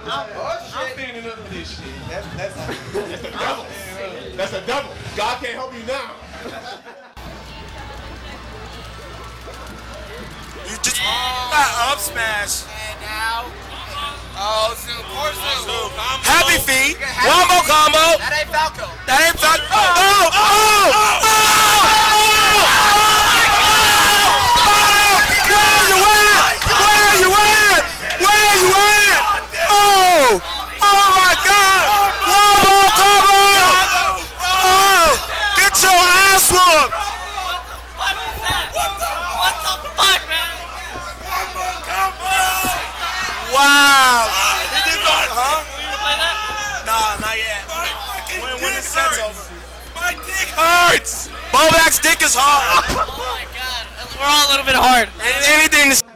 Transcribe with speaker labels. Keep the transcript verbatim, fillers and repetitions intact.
Speaker 1: I'm standing up for this shit.
Speaker 2: That's that's
Speaker 1: That's a double. That's a double. God can't help you now.
Speaker 3: You just got up smash.
Speaker 4: And now. Oh, Zoom. Poor Zoom.
Speaker 3: Happy feet. Wombo combo.
Speaker 4: That ain't Falco.
Speaker 3: That ain't Falco. Oh! Oh! Oh! Oh! Where you at? Where you at? Where you at? Oh! Oh my God! Wombo combo! Oh! Get your ass whooped!
Speaker 5: What is that? What the, what the fuck, man?
Speaker 3: Wow!
Speaker 5: Huh? You gonna play that?
Speaker 3: Nah, not yet. When, when the set's over. My dick hurts! Bobak's dick is hard!
Speaker 5: Oh my God. We're all a little bit hard.
Speaker 3: Anything to